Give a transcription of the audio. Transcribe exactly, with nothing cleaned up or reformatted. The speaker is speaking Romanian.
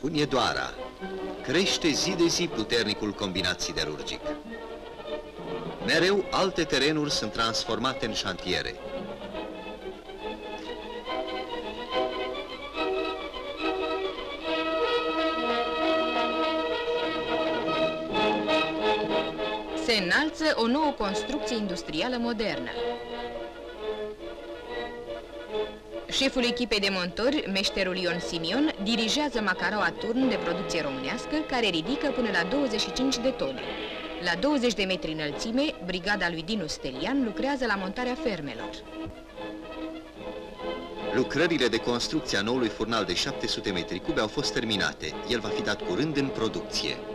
Hunedoara. Crește zi de zi puternicul combinat siderurgic. Mereu alte terenuri sunt transformate în șantiere. Se înalță o nouă construcție industrială modernă. Șeful echipei de montori, meșterul Ion Simion, dirigează macaraua turn de producție românească, care ridică până la douăzeci și cinci de tone. La douăzeci de metri înălțime, brigada lui Dinu Stelian lucrează la montarea fermelor. Lucrările de construcție a noului furnal de șapte sute metri cube au fost terminate. El va fi dat curând în producție.